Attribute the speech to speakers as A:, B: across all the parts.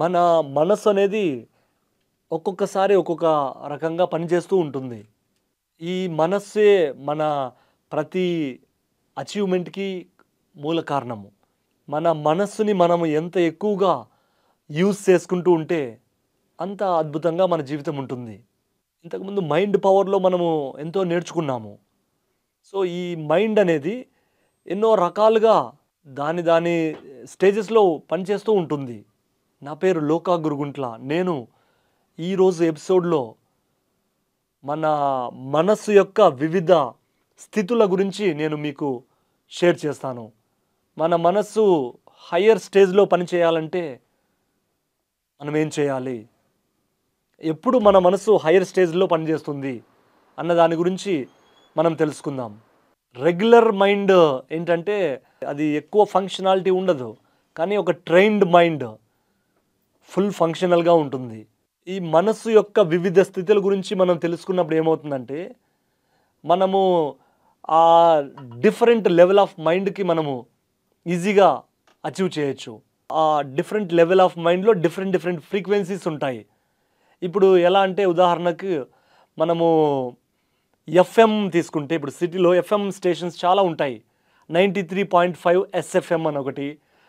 A: మన మనస్సు అనేది ఒక్కొక్కసారి ఒక్కొక్క రకంగా పనిచేస్తూ ఉంటుంది. ఈ మనస్సే మన ప్రతి అచీవ్‌మెంట్‌కి మూల కారణము. మన మనస్సుని మనము ఎంత ఎక్కువగా యూజ్ చేసుకుంటూ ఉంటే, అంత అద్భుతంగా మన జీవితం ఉంటుంది. ఇంతకుముందు మైండ్ పవర్‌లో మనము ఎంతో నేర్చుకున్నాము. సో, ఈ మైండ్ అనేది ఎన్నో రకాలుగా దాని స్టేజెస్‌లో పనిచేస్తూ ఉంటుంది. నా పేరు లోకా గురుగుంట్ల. నేను ఈరోజు ఎపిసోడ్‌లో మన మనస్సు యొక్క వివిధ స్థితుల గురించి నేను మీకు షేర్ చేస్తాను. మన మనస్సు హయ్యర్ స్టేజ్‌లో పనిచేయాలంటే మనం ఏం చేయాలి? ఎప్పుడు మన మనస్సు హయ్యర్ స్టేజ్‌లో పనిచేస్తుంది అన్న దాని గురించి మనం తెలుసుకుందాం. రెగ్యులర్ మైండ్ ఏంటంటే అది ఎక్కువ ఫంక్షనాలిటీ ఉండదు. కానీ ఒక ట్రైన్డ్ మైండ్ ఫుల్ ఫంక్షనల్‌గా ఉంటుంది. ఈ మనస్సు యొక్క వివిధ స్థితుల గురించి మనం తెలుసుకున్నప్పుడు ఏమవుతుందంటే, మనము ఆ డిఫరెంట్ లెవెల్ ఆఫ్ మైండ్‌కి మనము ఈజీగా అచీవ్ చేయొచ్చు. ఆ డిఫరెంట్ లెవెల్ ఆఫ్ మైండ్‌లో డిఫరెంట్ ఫ్రీక్వెన్సీస్ ఉంటాయి. ఇప్పుడు ఎలా అంటే ఉదాహరణకు మనము ఎఫ్ఎం తీసుకుంటే ఇప్పుడు సిటీలో ఎఫ్ఎం స్టేషన్స్ చాలా ఉంటాయి. 93.5 ఎస్ఎఫ్ఎం అని ఒకటి,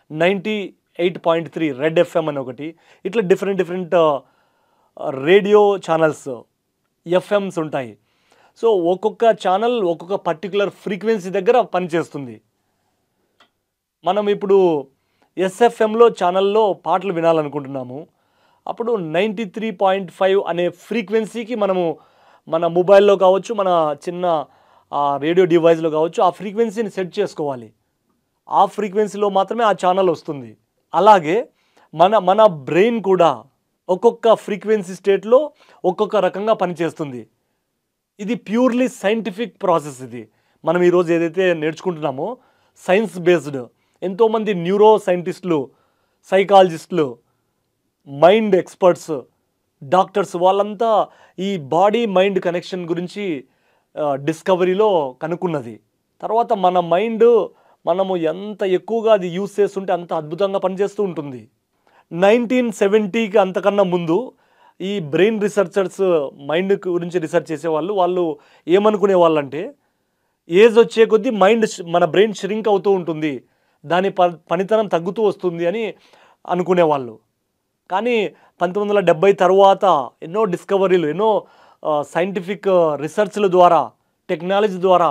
A: 98.3 రెడ్ ఎఫ్ఎం అని ఒకటి, ఇట్లా డిఫరెంట్ రేడియో ఛానల్స్ ఎఫ్ఎమ్స్ ఉంటాయి. సో, ఒక్కొక్క ఛానల్ ఒక్కొక్క పర్టిక్యులర్ ఫ్రీక్వెన్సీ దగ్గర పనిచేస్తుంది. మనం ఇప్పుడు ఎస్ఎఫ్ఎంలో ఛానల్‌లో పాటలు వినాలనుకుంటున్నాము. అప్పుడు 93.5 అనే ఫ్రీక్వెన్సీకి మనము మన మొబైల్‌లో కావచ్చు, మన చిన్న రేడియో డివైస్‌లో కావచ్చు, ఆ ఫ్రీక్వెన్సీని సెట్ చేసుకోవాలి. ఆ ఫ్రీక్వెన్సీలో మాత్రమే ఆ ఛానల్ వస్తుంది. అలాగే మన మన బ్రెయిన్ కూడా ఒక్కొక్క ఫ్రీక్వెన్సీ స్టేట్‌లో ఒక్కొక్క రకంగా పనిచేస్తుంది. ఇది ప్యూర్‌లీ సైంటిఫిక్ ప్రాసెస్ ఇది. మనం ఈరోజు ఏదైతే నేర్చుకుంటున్నామో సైన్స్ బేస్డ్ ఎంతోమంది న్యూరో సైంటిస్టులు, సైకాలజిస్టులు, మైండ్ ఎక్స్పర్ట్స్, డాక్టర్స్ వాళ్ళంతా ఈ బాడీ మైండ్ కనెక్షన్ గురించి డిస్కవరీలో కనుక్కున్నది. తర్వాత మన మైండ్ మనము ఎంత ఎక్కువగా అది యూజ్ చేస్తుంటే అంత అద్భుతంగా పనిచేస్తూ ఉంటుంది. 1970కి అంతకన్నా ముందు ఈ బ్రెయిన్ రీసెర్చర్స్ మైండ్ గురించి రీసెర్చ్ చేసేవాళ్ళు. వాళ్ళు ఏమనుకునే వాళ్ళంటే ఏజ్ వచ్చే కొద్దీ మన బ్రెయిన్ ష్రింక్ అవుతూ ఉంటుంది. దాని పనితనం తగ్గుతూ వస్తుంది అని అనుకునేవాళ్ళు. కానీ 1970 తరువాత ఎన్నో డిస్కవరీలు, ఎన్నో సైంటిఫిక్ రీసెర్చ్‌ల ద్వారా, టెక్నాలజీ ద్వారా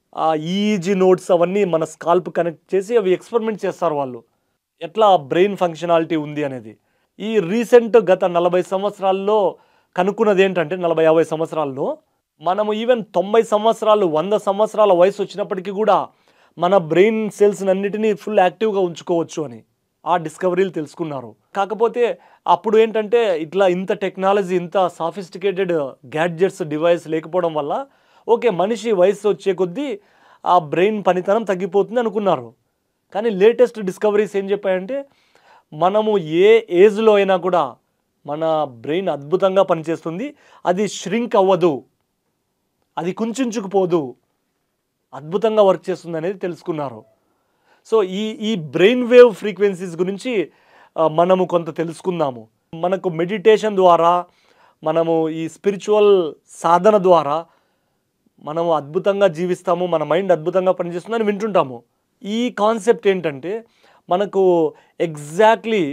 A: ఈఈజీ నోట్స్ అవన్నీ మన స్కాల్ప్ కనెక్ట్ చేసి అవి ఎక్స్పెరిమెంట్ చేస్తారు వాళ్ళు. ఎట్లా బ్రెయిన్ ఫంక్షనాలిటీ ఉంది అనేది. ఈ రీసెంట్ గత 40 సంవత్సరాల్లో కనుక్కున్నది ఏంటంటే 40, 50 సంవత్సరాల్లో మనము ఈవెన్ 90 సంవత్సరాలు, 100 సంవత్సరాల వయసు వచ్చినప్పటికీ కూడా మన బ్రెయిన్ సెల్స్‌నన్నిటిని ఫుల్ యాక్టివ్‌గా ఉంచుకోవచ్చు అని. ఆ డిస్కవరీలు తెలుసుకున్నారు. కాకపోతే అప్పుడు ఏంటంటే ఇంత టెక్నాలజీ, ఇంత సాఫిస్టికేటెడ్ గ్యాడ్జెట్స్, డివైస్ లేకపోవడం వల్ల ఓకే, మనిషి వయసు వచ్చే కొద్దీ ఆ బ్రెయిన్ పనితనం తగ్గిపోతుంది అనుకున్నారు. కానీ లేటెస్ట్ డిస్కవరీస్ ఏం చెప్పాయంటే మనము ఏ ఏజ్‌లో అయినా కూడా మన బ్రెయిన్ అద్భుతంగా పనిచేస్తుంది. అది ష్రింక్ అవ్వదు. అది కుంచించుకుపోదు. అద్భుతంగా వర్క్ చేస్తుంది అనేది తెలుసుకున్నారు. సో, ఈ బ్రెయిన్ వేవ్ ఫ్రీక్వెన్సీస్ గురించి మనము కొంత తెలుసుకుందాము. మనకు మెడిటేషన్ ద్వారా, మనము ఈ స్పిరిచువల్ సాధన ద్వారా మనము అద్భుతంగా జీవిస్తాము. మన మైండ్ అద్భుతంగా పనిచేస్తుందని వింటుంటాము. ఈ కాన్సెప్ట్ ఏంటంటే మనకు ఎగ్జాక్ట్‌లీ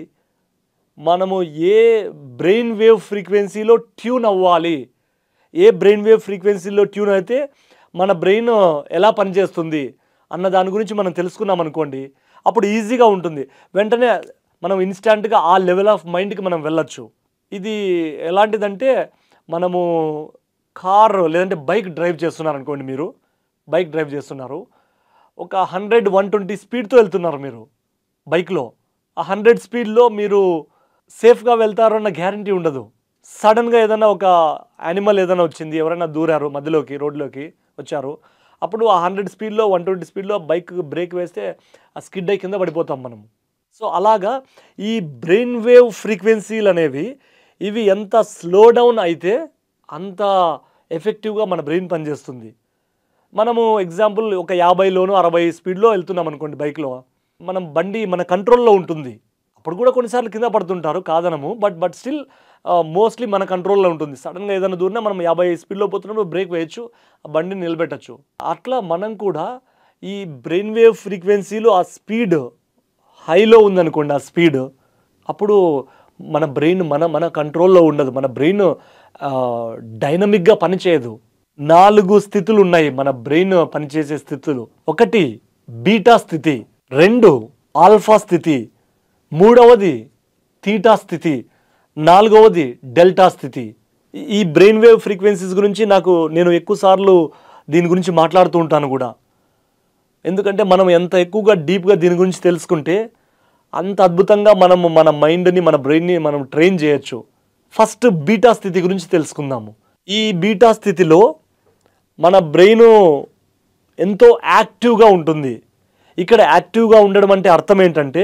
A: మనము ఏ బ్రెయిన్ వేవ్ ఫ్రీక్వెన్సీలో ట్యూన్ అవ్వాలి, ఏ బ్రెయిన్ వేవ్ ఫ్రీక్వెన్సీలో ట్యూన్ అయితే మన బ్రెయిన్ ఎలా పనిచేస్తుంది అన్న దాని గురించి మనం తెలుసుకున్నాం అనుకోండి, అప్పుడు ఈజీగా ఉంటుంది. వెంటనే మనం ఇన్‌స్టాంట్‌గా ఆ లెవెల్ ఆఫ్ మైండ్‌కి మనం వెళ్ళొచ్చు. ఇది ఎలాంటిదంటే మనము కార్ లేదంటే బైక్ డ్రైవ్ చేస్తున్నారనుకోండి మీరు. బైక్ డ్రైవ్ చేస్తున్నారు. ఒక 100, 120 స్పీడ్‌తో వెళ్తున్నారు మీరు బైక్‌లో. ఆ 100 స్పీడ్‌లో మీరు సేఫ్‌గా వెళ్తారు అన్న గ్యారంటీ ఉండదు. సడెన్‌గా ఏదైనా ఒక యానిమల్ ఏదైనా వచ్చింది, ఎవరైనా దూరారు మధ్యలోకి, రోడ్‌లోకి వచ్చారు. అప్పుడు ఆ 100 స్పీడ్‌లో, 120 స్పీడ్‌లో బైక్ బ్రేక్ వేస్తే ఆ స్కిడ్ అయ్యి కింద పడిపోతాం మనం. సో, అలాగా ఈ బ్రెయిన్ వేవ్ ఫ్రీక్వెన్సీలనేవి ఇవి ఎంత స్లో డౌన్ అయితే అంత ఎఫెక్టివ్‌గా మన బ్రెయిన్ పనిచేస్తుంది. మనము ఎగ్జాంపుల్ ఒక 50లోనో, 60 స్పీడ్‌లో వెళ్తున్నాం అనుకోండి బైక్‌లో. బండి మన కంట్రోల్‌లో ఉంటుంది. అప్పుడు కూడా కొన్నిసార్లు కింద పడుతుంటారు కాదనము, బట్ స్టిల్ మోస్ట్లీ మన కంట్రోల్లో ఉంటుంది. సడన్గా ఏదైనా దూరినా మనం 50 స్పీడ్లో పోతున్నప్పుడు బ్రేక్ వేయచ్చు, ఆ బండిని నిలబెట్టచ్చు. అట్లా మనం కూడా ఈ బ్రెయిన్ వేవ్ ఫ్రీక్వెన్సీలు ఆ స్పీడ్ హైలో ఉందనుకోండి, ఆ స్పీడ్ అప్పుడు మన బ్రెయిన్ మన కంట్రోల్లో ఉండదు. మన బ్రెయిన్ డైనమిక్గా పనిచేయదు. 4 స్థితులు ఉన్నాయి మన బ్రెయిన్ పనిచేసే స్థితులు. 1 బీటా స్థితి, 2 ఆల్ఫా స్థితి, 3వది థీటా స్థితి, 4వది డెల్టా స్థితి. ఈ బ్రెయిన్ వేవ్ ఫ్రీక్వెన్సీస్ గురించి నేను ఎక్కువ సార్లు దీని గురించి మాట్లాడుతూ ఉంటాను కూడా. ఎందుకంటే మనం ఎంత ఎక్కువగా డీప్గా దీని గురించి తెలుసుకుంటే అంత అద్భుతంగా మన మైండ్ని, మన బ్రెయిన్ని మనం ట్రైన్ చేయొచ్చు. ఫస్ట్ బీటా స్థితి గురించి తెలుసుకుందాము. ఈ బీటా స్థితిలో మన బ్రెయిన్ ఎంతో యాక్టివ్గా ఉంటుంది. ఇక్కడ యాక్టివ్గా ఉండడం అంటే అర్థం ఏంటంటే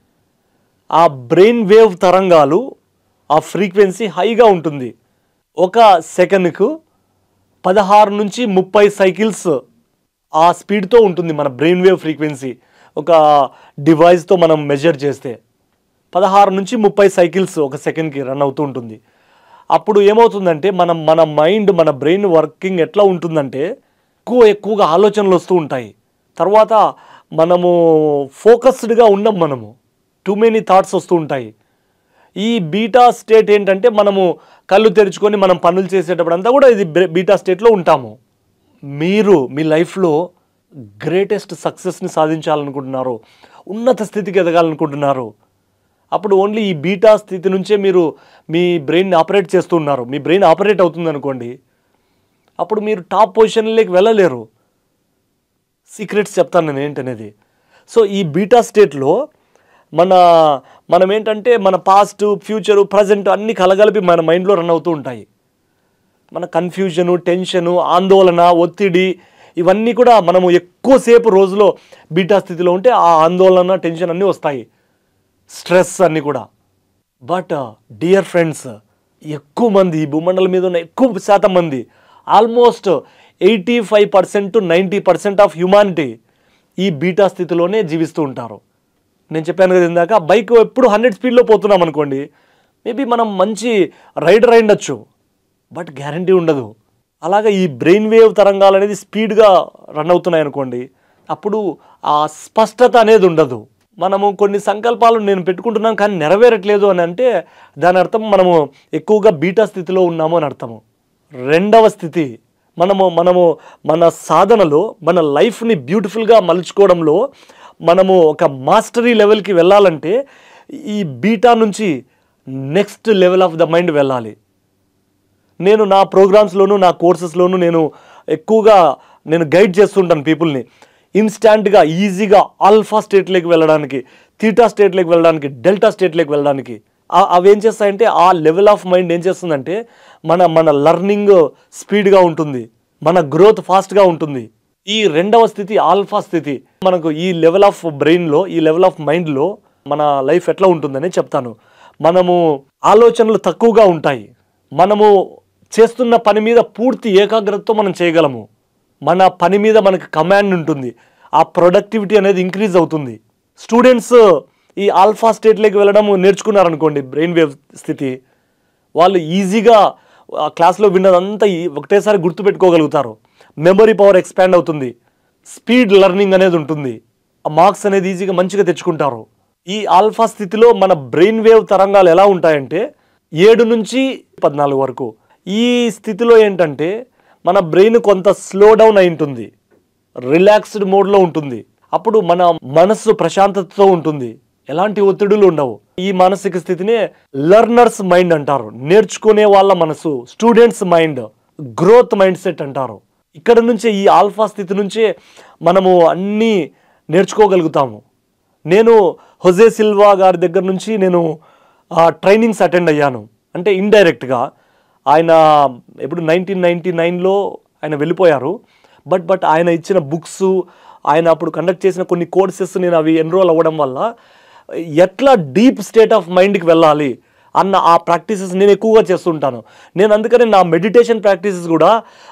A: ఆ బ్రెయిన్ వేవ్ తరంగాలు, ఆ ఫ్రీక్వెన్సీ హైగా ఉంటుంది. ఒక సెకండ్కు 16 నుంచి 30 సైకిల్స్ ఆ స్పీడ్తో ఉంటుంది మన బ్రెయిన్ వేవ్ ఫ్రీక్వెన్సీ. ఒక డివైస్తో మనం మెజర్ చేస్తే 16 నుంచి 30 సైకిల్స్ ఒక సెకండ్కి రన్ అవుతూ ఉంటుంది. అప్పుడు ఏమవుతుందంటే మన మైండ్, మన బ్రెయిన్ వర్కింగ్ ఎట్లా ఉంటుందంటే ఎక్కువగా ఆలోచనలు వస్తూ ఉంటాయి. తర్వాత మనము ఫోకస్డ్గా ఉండం, మనము టూ మెనీ థాట్స్ వస్తూ ఉంటాయి. ఈ బీటా స్టేట్ ఏంటంటే మనము కళ్ళు తెరుచుకొని మనం పనులు చేసేటప్పుడు అంతా కూడా ఇది బీటా స్టేట్లో ఉంటాము. మీరు మీ లైఫ్లో గ్రేటెస్ట్ సక్సెస్ని సాధించాలనుకుంటున్నారు, ఉన్నత స్థితికి ఎదగాలనుకుంటున్నారు, అప్పుడు ఓన్లీ ఈ బీటా స్థితి నుంచే మీరు మీ బ్రెయిన్ ఆపరేట్ చేస్తున్నారు. మీ బ్రెయిన్ ఆపరేట్ అవుతుంది అనుకోండి, అప్పుడు మీరు టాప్ పొజిషన్లోకి వెళ్ళలేరు. సీక్రెట్స్ చెప్తాను నేను ఏంటనేది. సో ఈ బీటా స్టేట్లో మనం ఏంటంటే మన పాస్ట్, ఫ్యూచరు, ప్రజెంట్ అన్నీ కలగలిపి మన మైండ్లో రన్ అవుతూ ఉంటాయి. మన కన్ఫ్యూజను, టెన్షను, ఆందోళన, ఒత్తిడి ఇవన్నీ కూడా మనము ఎక్కువసేపు రోజులో బీటా స్థితిలో ఉంటే ఆ ఆందోళన, టెన్షన్ అన్నీ వస్తాయి, స్ట్రెస్ అన్నీ కూడా. బట్ డియర్ ఫ్రెండ్స్, ఎక్కువ మంది ఈ భూమండలం మీద ఉన్న ఎక్కువ శాతం మంది, ఆల్మోస్ట్ 85% to 90% ఆఫ్ హ్యుమానిటీ ఈ బీటా స్థితిలోనే జీవిస్తూ ఉంటారు. నేను చెప్పాను కదా ఇందాక, బైక్ ఎప్పుడు 100 స్పీడ్లో పోతున్నాం అనుకోండి, మేబీ మనం మంచి రైడర్ అయి ఉండొచ్చు, బట్ గ్యారంటీ ఉండదు. అలాగే ఈ బ్రెయిన్ వేవ్ తరంగాలు అనేది స్పీడ్గా రన్ అవుతున్నాయి అనుకోండి, అప్పుడు ఆ స్పష్టత అనేది ఉండదు. మనము కొన్ని సంకల్పాలు నేను పెట్టుకుంటున్నాం కానీ నెరవేరట్లేదు అని అంటే దాని అర్థం మనము ఎక్కువగా బీటా స్థితిలో ఉన్నాము అని అర్థము. 2వ స్థితి, మనము మన సాధనలో, మన లైఫ్ని బ్యూటిఫుల్గా మలుచుకోవడంలో మనము ఒక మాస్టరీ లెవెల్కి వెళ్ళాలంటే ఈ బీటా నుంచి next level of the mind వెళ్ళాలి. నేను నా ప్రోగ్రామ్స్లోను, నా కోర్సెస్లోను నేను ఎక్కువగా గైడ్ చేస్తుంటాను పీపుల్ని. ఇన్స్టాంట్గా, ఈజీగా ఆల్ఫా స్టేట్లోకి వెళ్ళడానికి, థీటా స్టేట్లోకి వెళ్ళడానికి, డెల్టా స్టేట్లోకి వెళ్ళడానికి. అవి ఏం చేస్తాయంటే ఆ లెవెల్ ఆఫ్ మైండ్ ఏం చేస్తుందంటే మన లర్నింగ్ స్పీడ్గా ఉంటుంది, మన గ్రోత్ ఫాస్ట్గా ఉంటుంది. ఈ 2వ స్థితి ఆల్ఫా స్థితి. మనకు ఈ లెవెల్ ఆఫ్ బ్రెయిన్లో, ఈ లెవెల్ ఆఫ్ మైండ్లో మన లైఫ్ ఎట్లా ఉంటుందని చెప్తాను. మనము ఆలోచనలు తక్కువగా ఉంటాయి, మనము చేస్తున్న పని మీద పూర్తి ఏకాగ్రతతో మనం చేయగలము, మన పని మీద మనకు కమాండ్ ఉంటుంది, ఆ ప్రొడక్టివిటీ అనేది ఇంక్రీజ్ అవుతుంది. స్టూడెంట్స్ ఈ ఆల్ఫా స్టేట్లోకి వెళ్ళడం నేర్చుకున్నారనుకోండి, బ్రెయిన్ వేవ్ స్థితి, వాళ్ళు ఈజీగా క్లాస్లో విన్నదంతా ఒకటేసారి గుర్తుపెట్టుకోగలుగుతారు, మెమరీ పవర్ ఎక్స్పాండ్ అవుతుంది, స్పీడ్ లెర్నింగ్ అనేది ఉంటుంది, ఆ మార్క్స్ అనేది ఈజీగా మంచిగా తెచ్చుకుంటారు. ఈ ఆల్ఫా స్థితిలో మన బ్రెయిన్ వేవ్ తరంగాలు ఎలా ఉంటాయంటే 7 నుంచి 14 వరకు. ఈ స్థితిలో ఏంటంటే మన బ్రెయిన్ కొంత స్లో డౌన్ అయి ఉంటుంది, రిలాక్స్డ్ మోడ్లో ఉంటుంది. అప్పుడు మన మనస్సు ప్రశాంతతతో ఉంటుంది, ఎలాంటి ఒత్తిడులు ఉండవు. ఈ మానసిక స్థితినే లెర్నర్స్ మైండ్ అంటారు, నేర్చుకునే వాళ్ళ మనసు, students mind, growth mindset అంటారు. ఇక్కడ నుంచే, ఈ ఆల్ఫా స్థితి నుంచే మనము అన్నీ నేర్చుకోగలుగుతాము. నేను హోజే సిల్వా గారి దగ్గర నుంచి ట్రైనింగ్స్ అటెండ్ అయ్యాను. అంటే ఇండైరెక్ట్గా ఆయన ఎప్పుడు 1999లో ఆయన వెళ్ళిపోయారు. బట్ ఆయన ఇచ్చిన బుక్స్, ఆయన అప్పుడు కండక్ట్ చేసిన కొన్ని కోర్సెస్ నేను అవి ఎన్రోల్ అవ్వడం వల్ల ఎట్లా డీప్ స్టేట్ ఆఫ్ మైండ్కి వెళ్ళాలి అన్న ఆ ప్రాక్టీసెస్ నేను ఎక్కువగా చేస్తుంటాను. నేను అందుకని నా మెడిటేషన్ ప్రాక్టీసెస్ కూడా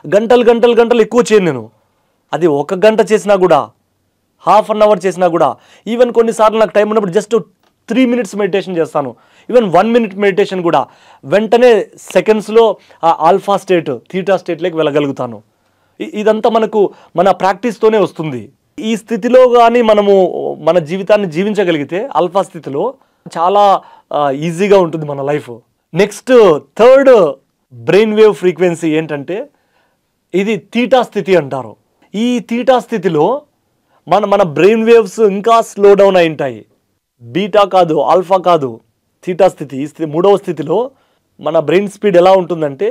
A: గంటలు ఎక్కువ చేయను. నేను అది 1 గంట చేసినా కూడా, ½ అన్ అవర్ చేసినా కూడా, ఈవెన్ కొన్నిసార్లు నాకు టైం ఉన్నప్పుడు జస్ట్ 3 మినిట్స్ మెడిటేషన్ చేస్తాను, ఈవెన్ 1 మినిట్ మెడిటేషన్ కూడా వెంటనే సెకండ్స్లో ఆ ఆల్ఫా స్టేట్ థీటా స్టేట్లోకి వెళ్ళగలుగుతాను. ఇదంతా మనకు మన ప్రాక్టీస్తోనే వస్తుంది. ఈ స్థితిలో కానీ మనము మన జీవితాన్ని జీవించగలిగితే ఆల్ఫా స్థితిలో చాలా ఈజీగా ఉంటుంది మన life. Next third brain wave frequency ఏంటంటే ఇది థీటా స్థితి అంటారు. ఈ థీటా స్థితిలో మన బ్రెయిన్ వేవ్స్ ఇంకా స్లో డౌన్ అయి ఉంటాయి. బీటా కాదు, ఆల్ఫా కాదు, థీటా స్థితి. ఈ స్థితి మూడవ స్థితిలో మన బ్రెయిన్ స్పీడ్ ఎలా ఉంటుందంటే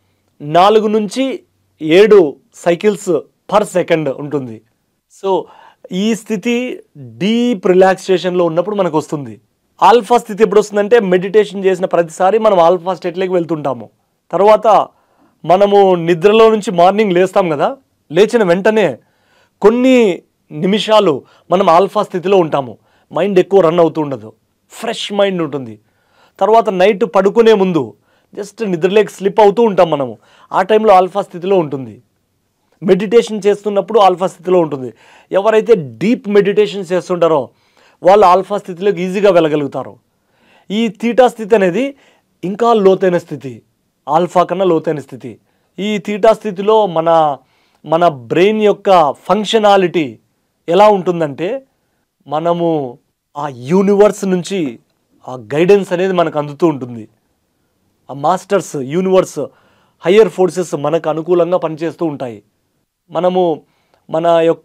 A: 4 నుంచి 7 సైకిల్స్ పర్ సెకండ్ ఉంటుంది. సో ఈ స్థితి డీప్ రిలాక్సేషన్లో ఉన్నప్పుడు మనకు వస్తుంది. ఆల్ఫా స్థితి ఎప్పుడు వస్తుందంటే మెడిటేషన్ చేసిన ప్రతిసారి మనం ఆల్ఫా స్టేట్లోకి వెళ్తుంటాము. తర్వాత మనము నిద్రలో నుంచి మార్నింగ్ లేస్తాం కదా, లేచిన వెంటనే కొన్ని నిమిషాలు మనం ఆల్ఫా స్థితిలో ఉంటాము. మైండ్ ఎక్కువ రన్ అవుతూ ఉండదు, ఫ్రెష్ మైండ్ ఉంటుంది. తర్వాత నైట్ పడుకునే ముందు జస్ట్ నిద్రలోకి స్లిప్ అవుతూ ఉంటాం మనము. ఆ టైంలో ఆల్ఫా స్థితిలో ఉంటుంది. మెడిటేషన్ చేస్తున్నప్పుడు ఆల్ఫా స్థితిలో ఉంటుంది. ఎవరైతే డీప్ మెడిటేషన్ చేస్తుంటారో వాళ్ళు ఆల్ఫా స్థితిలోకి ఈజీగా వెళ్ళగలుగుతారు. ఈ థీటా స్థితి అనేది ఇంకా లోతైన స్థితి, ఆల్ఫా కన్నా లోతైన స్థితి. ఈ థీటా స్థితిలో మన బ్రెయిన్ యొక్క ఫంక్షనాలిటీ ఎలా ఉంటుందంటే మనము ఆ యూనివర్స్ నుంచి ఆ గైడెన్స్ అనేది మనకు అందుతూ ఉంటుంది. ఆ మాస్టర్స్, యూనివర్స్, హయ్యర్ ఫోర్సెస్ మనకు అనుకూలంగా పనిచేస్తూ ఉంటాయి. మనము మన యొక్క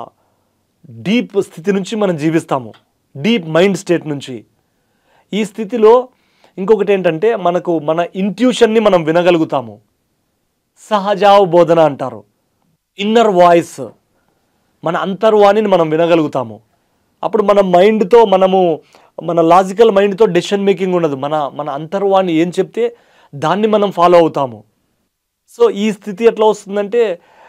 A: డీప్ స్థితి నుంచి మనం జీవిస్తాము, డీప్ మైండ్ స్టేట్ నుంచి. ఈ స్థితిలో ఇంకొకటి ఏంటంటే మన ఇంట్యూషన్ని మనం వినగలుగుతాము. సహజావబోధన అంటారు. ఇన్నర్ వాయిస్, మన అంతర్వాణిని మనం వినగలుగుతాము. అప్పుడు మన మైండ్తో మన లాజికల్ మైండ్తో డెసిషన్ మేకింగ్ ఉండదు. మన అంతర్వాణి ఏం చెప్తే దాన్ని మనం ఫాలో అవుతాము. సో ఈ స్థితి ఎట్లా వస్తుందంటే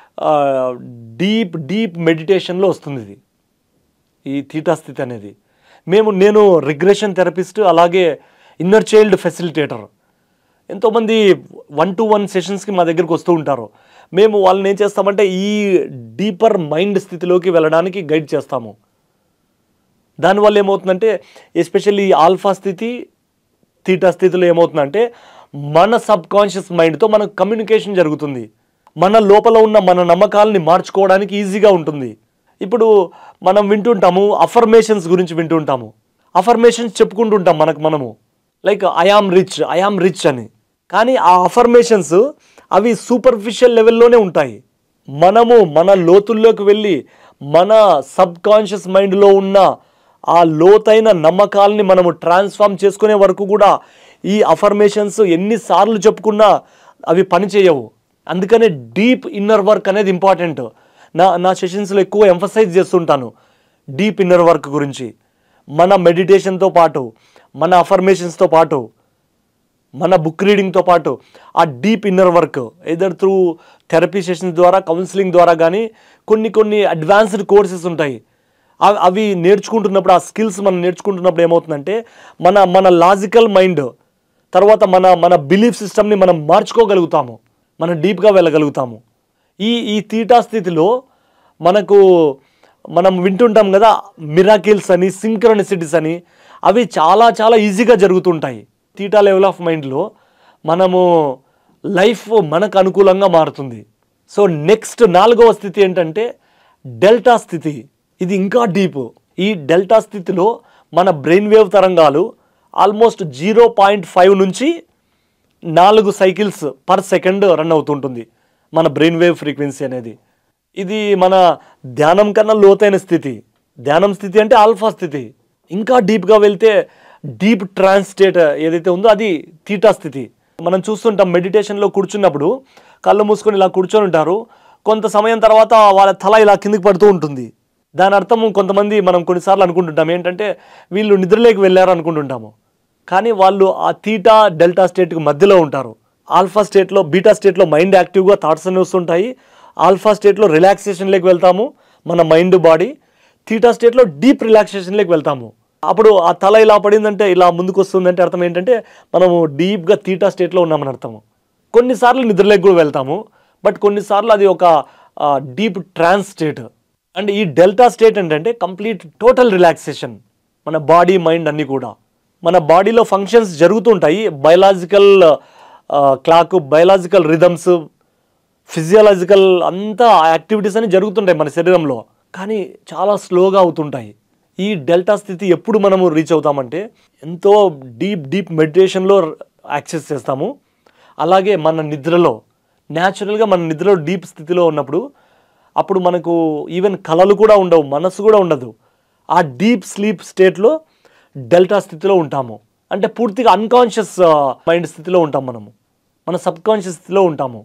A: డీప్ మెడిటేషన్లో వస్తుంది ఇది, ఈ థీటా స్థితి అనేది. నేను రిగ్రెషన్ థెరపిస్ట్, అలాగే ఇన్నర్ చైల్డ్ ఫెసిలిటేటర్. ఎంతోమంది 1-to-1 సెషన్స్కి మా దగ్గరికి వస్తూ ఉంటారు. మేము వాళ్ళని ఏం చేస్తామంటే ఈ డీపర్ మైండ్ స్థితిలోకి వెళ్ళడానికి గైడ్ చేస్తాము. దానివల్ల ఏమవుతుందంటే ఎస్పెషల్లీ ఆల్ఫా స్థితి, థీటా స్థితిలో ఏమవుతుందంటే మన సబ్ కాన్షియస్ మైండ్తో మనకు కమ్యూనికేషన్ జరుగుతుంది. మన లోపల ఉన్న మన నమ్మకాలని మార్చుకోవడానికి ఈజీగా ఉంటుంది. ఇప్పుడు మనం వింటుంటాము, అఫర్మేషన్స్ గురించి వింటుంటాము. అఫర్మేషన్స్ చెప్పుకుంటుంటాం మనము, లైక్ ఐ ఆమ్ రిచ్ అని. కానీ ఆ అఫర్మేషన్స్ అవి సూపర్ఫిషియల్ లెవెల్లోనే ఉంటాయి. మనము మన లోతుల్లోకి వెళ్ళి మన సబ్ కాన్షియస్ మైండ్లో ఉన్న ఆ లోతైన నమ్మకాలని మనము ట్రాన్స్ఫార్మ్ చేసుకునే వరకు కూడా ఈ అఫర్మేషన్స్ ఎన్నిసార్లు చెప్పుకున్నా అవి పనిచేయవు. అందుకనే డీప్ ఇన్నర్ వర్క్ అనేది ఇంపార్టెంట్. నా సెషన్స్లో ఎక్కువ ఎంఫసైజ్ చేస్తుంటాను డీప్ ఇన్నర్ వర్క్ గురించి. మన మెడిటేషన్తో పాటు, మన అఫర్మేషన్స్తో పాటు, మన బుక్ రీడింగ్తో పాటు ఆ deep inner work either through therapy sessions ద్వారా, కౌన్సిలింగ్ ద్వారా కానీ కొన్ని అడ్వాన్స్డ్ కోర్సెస్ ఉంటాయి. అవి నేర్చుకుంటున్నప్పుడు, ఆ స్కిల్స్ మనం నేర్చుకుంటున్నప్పుడు ఏమవుతుందంటే మన లాజికల్ మైండ్ తర్వాత మన బిలీఫ్ సిస్టమ్ని మనం మార్చుకోగలుగుతాము, మనం డీప్గా వెళ్ళగలుగుతాము. ఈ థీటా స్థితిలో మనం వింటుంటాం కదా మిరాకిల్స్ అని, సింక్రనిసిటీస్ అని, అవి చాలా చాలా ఈజీగా జరుగుతుంటాయి. థీటా లెవెల్ ఆఫ్ మైండ్లో మనము లైఫ్ మనకు అనుకూలంగా మారుతుంది. సో నెక్స్ట్ 4వ స్థితి ఏంటంటే డెల్టా స్థితి. ఇది ఇంకా డీప్. ఈ డెల్టా స్థితిలో మన బ్రెయిన్ వేవ్ తరంగాలు ఆల్మోస్ట్ 0.5 నుంచి 4 సైకిల్స్ పర్ సెకండ్ రన్ అవుతుంటుంది మన బ్రెయిన్ వేవ్ ఫ్రీక్వెన్సీ అనేది. ఇది మన ధ్యానం కన్నా లోతైన స్థితి. ధ్యానం స్థితి అంటే ఆల్ఫా స్థితి. ఇంకా డీప్గా వెళ్తే డీప్ ట్రాన్స్ స్టేట్ ఏదైతే ఉందో అది థీటా స్థితి. మనం చూస్తుంటాం మెడిటేషన్లో కూర్చున్నప్పుడు కళ్ళు మూసుకొని ఇలా కూర్చొని ఉంటారు. కొంత సమయం తర్వాత వాళ్ళ తల ఇలా కిందికి పడుతూ ఉంటుంది. దాని అర్థం కొంతమంది మనం కొన్నిసార్లు అనుకుంటుంటాం ఏంటంటే వీళ్ళు నిద్రలోకి వెళ్ళారు అనుకుంటుంటాము. కానీ వాళ్ళు ఆ థీటా డెల్టా స్టేట్కి మధ్యలో ఉంటారు. ఆల్ఫా స్టేట్లో, బీటా స్టేట్లో మైండ్ యాక్టివ్గా థాట్స్ అన్నీ వస్తుంటాయి. ఆల్ఫా స్టేట్లో రిలాక్సేషన్లోకి వెళ్తాము మన మైండ్ బాడీ. థీటా స్టేట్లో డీప్ రిలాక్సేషన్లోకి వెళ్తాము. అప్పుడు ఆ తల ఇలా పడిందంటే, ఇలా ముందుకు వస్తుందంటే అర్థం ఏంటంటే మనము డీప్గా థీటా స్టేట్లో ఉన్నామని అర్థము. కొన్నిసార్లు నిద్రలోకి కూడా వెళ్తాము, బట్ కొన్నిసార్లు అది ఒక డీప్ ట్రాన్స్ స్టేట్. అండ్ ఈ డెల్టా స్టేట్ ఏంటంటే కంప్లీట్ టోటల్ రిలాక్సేషన్. మన బాడీ మైండ్ అన్నీ కూడా. మన బాడీలో ఫంక్షన్స్ జరుగుతుంటాయి. Biological clock, biological rhythms, physiological అంతా యాక్టివిటీస్ అన్ని జరుగుతుంటాయి మన శరీరంలో. కానీ చాలా స్లోగా అవుతుంటాయి. ఈ డెల్టా స్థితి ఎప్పుడు మనము రీచ్ అవుతామంటే ఎంతో డీప్ మెడిటేషన్లో యాక్సెస్ చేస్తాము. అలాగే మన నిద్రలో న్యాచురల్గా మన నిద్రలో డీప్ స్థితిలో ఉన్నప్పుడు అప్పుడు మనకు ఈవెన్ కళలు కూడా ఉండవు, మనసు కూడా ఉండదు. ఆ డీప్ స్లీప్ స్టేట్లో డెల్టా స్థితిలో ఉంటాము. అంటే పూర్తిగా అన్కాన్షియస్ మైండ్ స్థితిలో ఉంటాం మనము, మన సబ్కాన్షియస్ స్థితిలో ఉంటాము.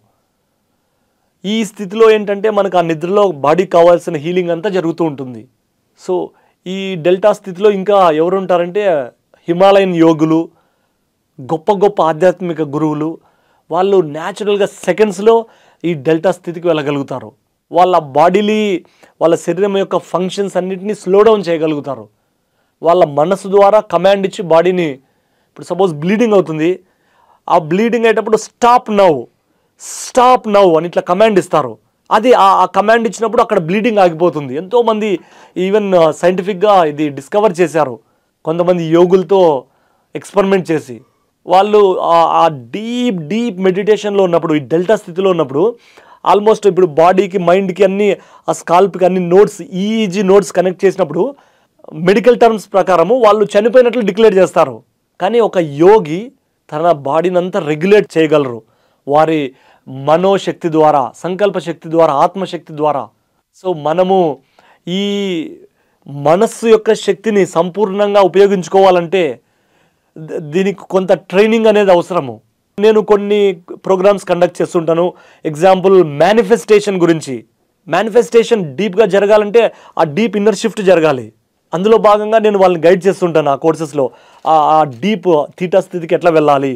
A: ఈ స్థితిలో ఏంటంటే మనకు ఆ నిద్రలో బాడీకి కావాల్సిన హీలింగ్ అంతా జరుగుతూ ఉంటుంది. సో ఈ డెల్టా స్థితిలో ఇంకా ఎవరు ఉంటారంటే హిమాలయన్ యోగులు, గొప్ప గొప్ప ఆధ్యాత్మిక గురువులు. వాళ్ళు న్యాచురల్గా సెకండ్స్లో ఈ డెల్టా స్థితికి వెళ్ళగలుగుతారు. వాళ్ళ బాడీలీ, వాళ్ళ శరీరం యొక్క ఫంక్షన్స్ అన్నింటినీ స్లో డౌన్ చేయగలుగుతారు. వాళ్ళ మనసు ద్వారా కమాండ్ ఇచ్చి బాడీని, ఇప్పుడు సపోజ్ బ్లీడింగ్ అవుతుంది, ఆ బ్లీడింగ్ అయ్యేటప్పుడు స్టాప్ నౌ అని ఇట్లా కమాండ్ ఇస్తారు. అది ఆ కమాండ్ ఇచ్చినప్పుడు అక్కడ బ్లీడింగ్ ఆగిపోతుంది. ఎంతోమంది ఈవెన్ సైంటిఫిక్గా ఇది డిస్కవర్ చేశారు. కొంతమంది యోగులతో ఎక్స్పెరిమెంట్ చేసి వాళ్ళు ఆ డీప్ మెడిటేషన్లో ఉన్నప్పుడు, ఈ డెల్టా స్థితిలో ఉన్నప్పుడు ఆల్మోస్ట్ ఇప్పుడు బాడీకి, మైండ్కి అన్ని, ఆ స్కాల్ప్కి అన్ని నోట్స్, ఈఈజీ నోట్స్ కనెక్ట్ చేసినప్పుడు మెడికల్ టర్మ్స్ ప్రకారము వాళ్ళు చనిపోయినట్లు డిక్లేర్ చేస్తారు. కానీ ఒక యోగి తన బాడీని అంతా రెగ్యులేట్ చేయగలరు వారి మనోశక్తి ద్వారా, సంకల్ప శక్తి ద్వారా, ఆత్మశక్తి ద్వారా. సో మనము ఈ మనస్సు యొక్క శక్తిని సంపూర్ణంగా ఉపయోగించుకోవాలంటే దీనికి కొంత ట్రైనింగ్ అనేది అవసరము. నేను కొన్ని ప్రోగ్రామ్స్ కండక్ట్ చేస్తుంటాను. ఎగ్జాంపుల్ మేనిఫెస్టేషన్ గురించి. మేనిఫెస్టేషన్ డీప్గా జరగాలంటే ఆ డీప్ ఇన్నర్ షిఫ్ట్ జరగాలి. అందులో భాగంగా నేను వాళ్ళని గైడ్ చేస్తుంటాను ఆ కోర్సెస్లో. ఆ డీప్ థీటా స్థితికి ఎట్లా వెళ్ళాలి,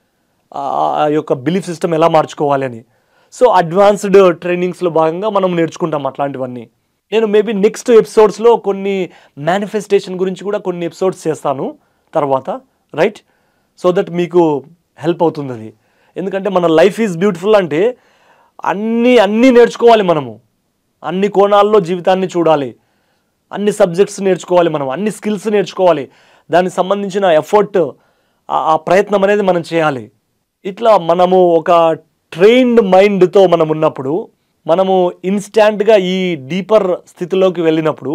A: ఆ యొక్క బిలీఫ్ సిస్టమ్ ఎలా మార్చుకోవాలి అని. సో అడ్వాన్స్డ్ ట్రైనింగ్స్లో భాగంగా మనం నేర్చుకుంటాం అట్లాంటివన్నీ. నేను మేబీ నెక్స్ట్ ఎపిసోడ్స్లో కొన్ని మేనిఫెస్టేషన్ గురించి కూడా కొన్ని ఎపిసోడ్స్ చేస్తాను తర్వాత, రైట్? సో దట్ మీకు హెల్ప్ అవుతుంది అది. ఎందుకంటే మన లైఫ్ ఈజ్ బ్యూటిఫుల్ అంటే అన్నీ నేర్చుకోవాలి మనము. అన్ని కోణాల్లో జీవితాన్ని చూడాలి, అన్ని సబ్జెక్ట్స్ నేర్చుకోవాలి, మనం అన్ని స్కిల్స్ నేర్చుకోవాలి. దానికి సంబంధించిన ఎఫర్ట్, ఆ ప్రయత్నం అనేది మనం చేయాలి. ఇట్లా మనము ఒక ట్రైన్డ్ మైండ్తో మనం ఉన్నప్పుడు, మనము ఇన్స్టాంట్గా ఈ డీపర్ స్థితిలోకి వెళ్ళినప్పుడు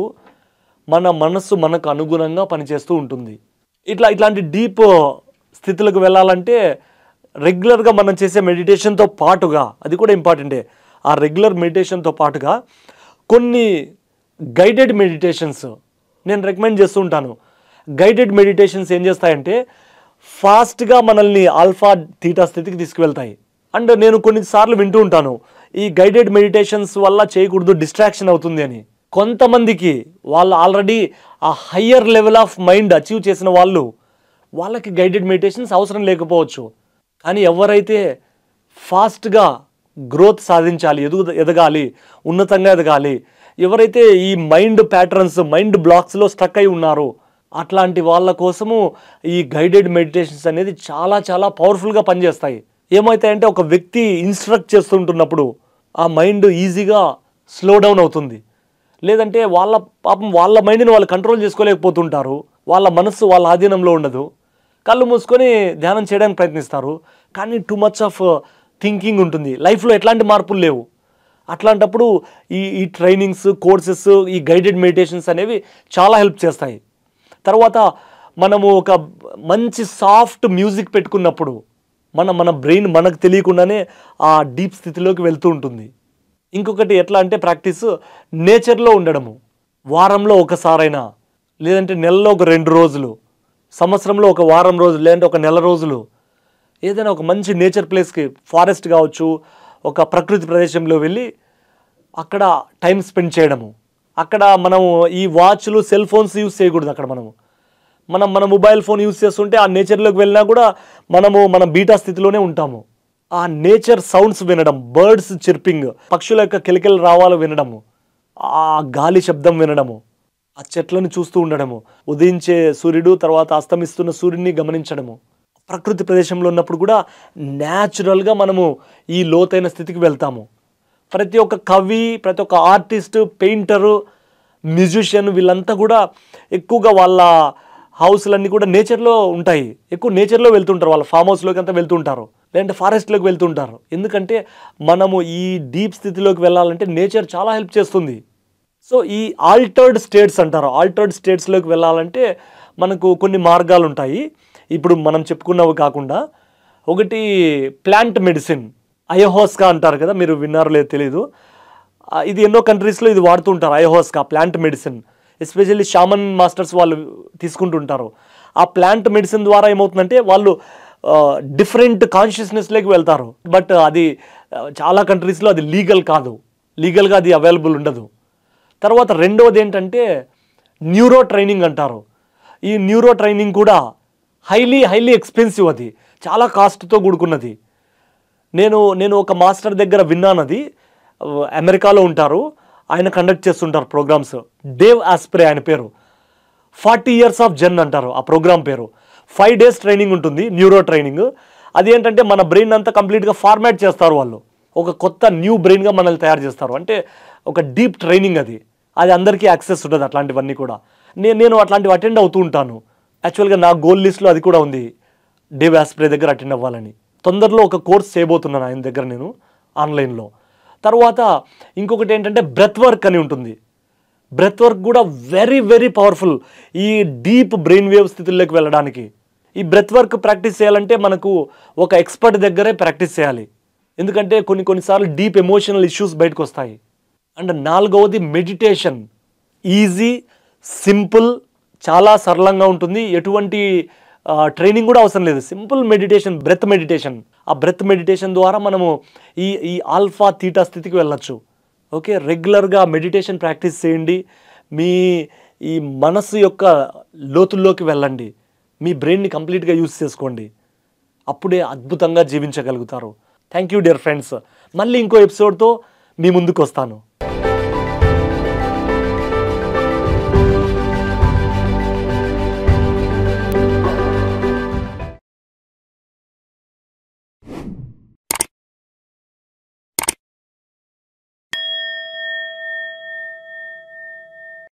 A: మన మనస్సు మనకు అనుగుణంగా పనిచేస్తూ ఉంటుంది. ఇట్లాంటి డీప్ స్థితులకు వెళ్ళాలంటే రెగ్యులర్గా మనం చేసే మెడిటేషన్తో పాటుగా, అది కూడా ఇంపార్టెంటే, ఆ రెగ్యులర్ మెడిటేషన్తో పాటుగా కొన్ని గైడెడ్ మెడిటేషన్స్ నేను రికమెండ్ చేస్తూ ఉంటాను. గైడెడ్ మెడిటేషన్స్ ఏం చేస్తాయంటే ఫాస్ట్గా మనల్ని ఆల్ఫా థీటా స్థితికి తీసుకువెళ్తాయి. అండ్ నేను కొన్నిసార్లు వింటూ ఉంటాను, ఈ గైడెడ్ మెడిటేషన్స్ వల్ల చేయకూడదు, డిస్ట్రాక్షన్ అవుతుంది అని. కొంతమందికి వాళ్ళు ఆల్రెడీ ఆ higher level of mind achieve చేసిన వాళ్ళకి గైడెడ్ మెడిటేషన్స్ అవసరం లేకపోవచ్చు. కానీ ఎవరైతే ఫాస్ట్గా గ్రోత్ సాధించాలి, ఎదగాలి, ఉన్నతంగా ఎదగాలి, ఎవరైతే ఈ మైండ్ ప్యాటర్న్స్, మైండ్ బ్లాక్స్లో స్ట్రక్ అయి ఉన్నారో అట్లాంటి వాళ్ళ కోసము ఈ గైడెడ్ మెడిటేషన్స్ అనేది చాలా చాలా పవర్ఫుల్గా పనిచేస్తాయి. ఏమవుతాయంటే ఒక వ్యక్తి ఇన్స్ట్రక్ట్ చేస్తుంటున్నప్పుడు ఆ మైండ్ ఈజీగా స్లో డౌన్ అవుతుంది. లేదంటే వాళ్ళ మైండ్ని వాళ్ళు కంట్రోల్ చేసుకోలేకపోతుంటారు. వాళ్ళ మనస్సు వాళ్ళ ఆధీనంలో ఉండదు. కళ్ళు మూసుకొని ధ్యానం చేయడానికి ప్రయత్నిస్తారు, కానీ టూ మచ్ ఆఫ్ థింకింగ్ ఉంటుంది. లైఫ్లో ఎట్లాంటి మార్పులు లేవు. అట్లాంటప్పుడు ఈ ట్రైనింగ్స్, కోర్సెస్, ఈ గైడెడ్ మెడిటేషన్స్ అనేవి చాలా హెల్ప్ చేస్తాయి. తర్వాత మనము ఒక మంచి సాఫ్ట్ మ్యూజిక్ పెట్టుకున్నప్పుడు మన బ్రెయిన్ మనకు తెలియకుండానే ఆ డీప్ స్థితిలోకి వెళ్తూ ఉంటుంది. ఇంకొకటి ఎట్లా అంటే ప్రాక్టీస్ నేచర్లో ఉండడము. వారంలో ఒకసారైనా, లేదంటే నెలలో ఒక 2 రోజులు, సంవత్సరంలో ఒక వారం రోజులు, లేదంటే ఒక నెల రోజులు ఏదైనా ఒక మంచి నేచర్ ప్లేస్కి, ఫారెస్ట్ కావచ్చు, ఒక ప్రకృతి ప్రదేశంలో వెళ్ళి అక్కడ టైం స్పెండ్ చేయడము. అక్కడ మనము ఈ వాచ్లు, సెల్ ఫోన్స్ యూస్ చేయకూడదు. అక్కడ మన మొబైల్ ఫోన్ యూస్ చేస్తుంటే ఆ నేచర్లోకి వెళ్ళినా కూడా మన బీటా స్థితిలోనే ఉంటాము. ఆ నేచర్ సౌండ్స్ వినడం, బర్డ్స్ చిర్పింగ్, పక్షుల యొక్క కిలకిల రావాలు వినడము, ఆ గాలి శబ్దం వినడము, ఆ చెట్లను చూస్తూ ఉండడము, ఉదయించే సూర్యుడు తర్వాత అస్తమిస్తున్న సూర్యుడిని గమనించడము. ప్రకృతి ప్రదేశంలో ఉన్నప్పుడు కూడా న్యాచురల్గా మనము ఈ లోతైన స్థితికి వెళ్తాము. ప్రతి ఒక్క కవి, ప్రతి ఒక్క ఆర్టిస్టు, పెయింటరు మ్యూజిషియన్ వీళ్ళంతా కూడా ఎక్కువగా వాళ్ళ హౌస్లన్నీ కూడా నేచర్లో ఉంటాయి. ఎక్కువ నేచర్లో వెళ్తుంటారు, వాళ్ళ ఫామ్ హౌస్లోకి అంతా వెళ్తుంటారు, లేదంటే ఫారెస్ట్లోకి వెళ్తుంటారు. ఎందుకంటే మనము ఈ డీప్ స్థితిలోకి వెళ్ళాలంటే నేచర్ చాలా హెల్ప్ చేస్తుంది. సో ఈ ఆల్టర్డ్ స్టేట్స్ అంటారు, ఆల్టర్డ్ స్టేట్స్లోకి వెళ్ళాలంటే మనకు కొన్ని మార్గాలు ఉంటాయి. ఇప్పుడు మనం చెప్పుకున్నవి కాకుండా ఒకటి ప్లాంట్ మెడిసిన్, అయోహోస్కా అంటారు కదా, మీరు విన్నారో లేదో తెలీదు. ఇది ఎన్నో కంట్రీస్లో ఇది వాడుతుంటారు, ayahuasca plant medicine. Especially shaman masters వాళ్ళు తీసుకుంటుంటారు. ఆ ప్లాంట్ మెడిసిన్ ద్వారా ఏమవుతుందంటే వాళ్ళు డిఫరెంట్ కాన్షియస్నెస్లోకి వెళ్తారు. బట్ అది చాలా కంట్రీస్లో అది లీగల్ కాదు, లీగల్గా అది అవైలబుల్ ఉండదు. తర్వాత రెండవది ఏంటంటే న్యూరో ట్రైనింగ్ అంటారు. ఈ న్యూరో ట్రైనింగ్ కూడా హైలీ ఎక్స్పెన్సివ్, అది చాలా కాస్ట్తో కూడుకున్నది. నేను ఒక మాస్టర్ దగ్గర విన్నాను, అది అమెరికాలో ఉంటారు, ఆయన కండక్ట్ చేస్తుంటారు ప్రోగ్రామ్స్. డేవ్ ఆస్ప్రే ఆయన పేరు. 40 years ఆఫ్ జెన్ అంటారు ఆ ప్రోగ్రామ్ పేరు. 5 days ట్రైనింగ్ ఉంటుంది, న్యూరో ట్రైనింగ్. అది ఏంటంటే మన బ్రెయిన్ అంతా కంప్లీట్గా ఫార్మాట్ చేస్తారు వాళ్ళు, ఒక కొత్త న్యూ బ్రెయిన్గా మనల్ని తయారు చేస్తారు. అంటే ఒక డీప్ ట్రైనింగ్ అది అందరికీ యాక్సెస్ ఉంటుంది అట్లాంటివన్నీ కూడా. నేను అట్లాంటివి అటెండ్ అవుతూ ఉంటాను. యాక్చువల్గా నా గోల్ లిస్ట్లో అది కూడా ఉంది, డేవ్ ఆస్ప్రే దగ్గర అటెండ్ అవ్వాలని. తొందరలో ఒక కోర్స్ చేయబోతున్నాను ఆయన దగ్గర నేను ఆన్లైన్లో. తర్వాత ఇంకొకటి ఏంటంటే బ్రెత్ వర్క్ అని ఉంటుంది. బ్రెత్ వర్క్ కూడా వెరీ పవర్ఫుల్ ఈ డీప్ బ్రెయిన్ వేవ్ స్థితుల్లోకి వెళ్ళడానికి. ఈ బ్రెత్ వర్క్ ప్రాక్టీస్ చేయాలంటే మనకు ఒక ఎక్స్పర్ట్ దగ్గరే ప్రాక్టీస్ చేయాలి, ఎందుకంటే కొన్నిసార్లు డీప్ ఎమోషనల్ ఇష్యూస్ బయటకు వస్తాయి. అండ్ నాలుగవది మెడిటేషన్. ఈజీ, సింపుల్, చాలా సరళంగా ఉంటుంది, ఎటువంటి ట్రైనింగ్ కూడా అవసరం లేదు. Simple meditation, breath meditation. ఆ బ్రెత్ మెడిటేషన్ ద్వారా మనము ఈ ఆల్ఫా తీటా స్థితికి వెళ్ళచ్చు. ఓకే, రెగ్యులర్గా మెడిటేషన్ ప్రాక్టీస్ చేయండి, మీ ఈ మనసు యొక్క లోతుల్లోకి వెళ్ళండి, మీ బ్రెయిన్ని కంప్లీట్గా యూజ్ చేసుకోండి, అప్పుడే అద్భుతంగా జీవించగలుగుతారు. Thank you dear friends. మళ్ళీ ఇంకో ఎపిసోడ్తో మీ ముందుకు వస్తాను.